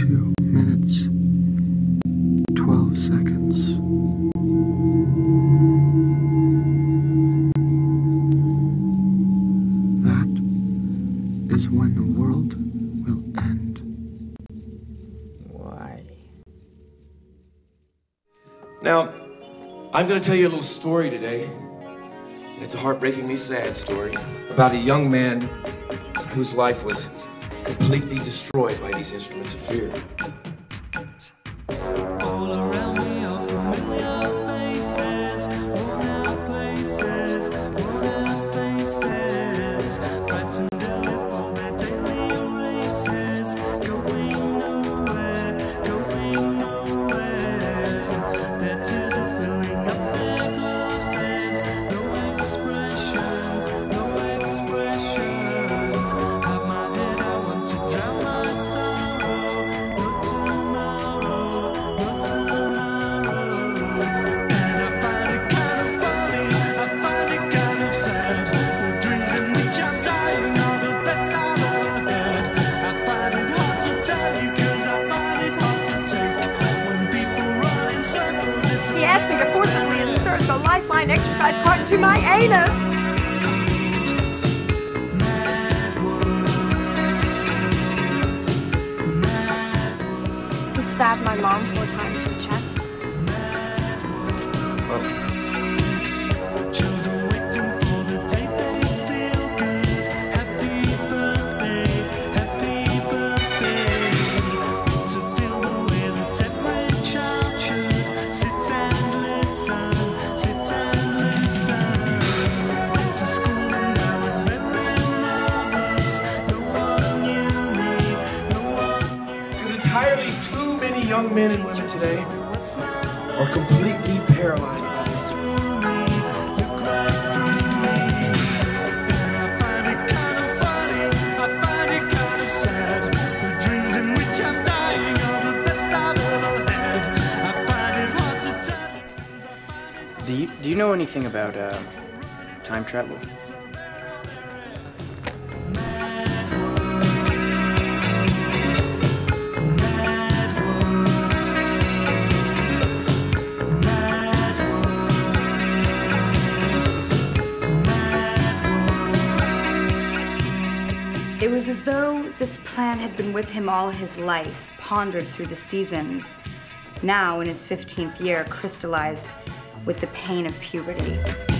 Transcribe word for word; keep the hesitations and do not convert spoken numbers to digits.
Two minutes, twelve seconds. That is when the world will end. Why? Now, I'm going to tell you a little story today. It's a heartbreakingly sad story about a young man whose life was completely destroyed by these instruments of fear. All around me are familiar faces, worn out places, worn out faces, frightened to live for their daily races, going nowhere, going nowhere. Their tears are filling up their glasses, no expression, no expression. Have my head, I want to drown my sorrow. No tomorrow, no tomorrow. And I find it kind of funny, I find it kind of sad. The dreams in which I'm dying are the best I've ever had. I find it hard to tell you, cause I find it hard to take. When people run in circles, it's He asked me to forcibly insert the lifeline exercise part into my anus. He stabbed my mom four times in the chest. children waiting for the day they feel good. Happy birthday, happy birthday. To feel the way that every child should. Sit and listen, sit and listen. Went to school and I was very nervous. No one knew me, no one knew me. Because entirely too many young men and women today are completely paralyzed by this. Through me, look right through me. And I find it kind of funny, I find it kind of sad. The dreams in which I'm dying are the best I've ever had. I find it hard to tell you, 'cause I find it Do you do you know anything about uh, time travel? It was as though this plan had been with him all his life, pondered through the seasons, now in his fifteenth year crystallized with the pain of puberty.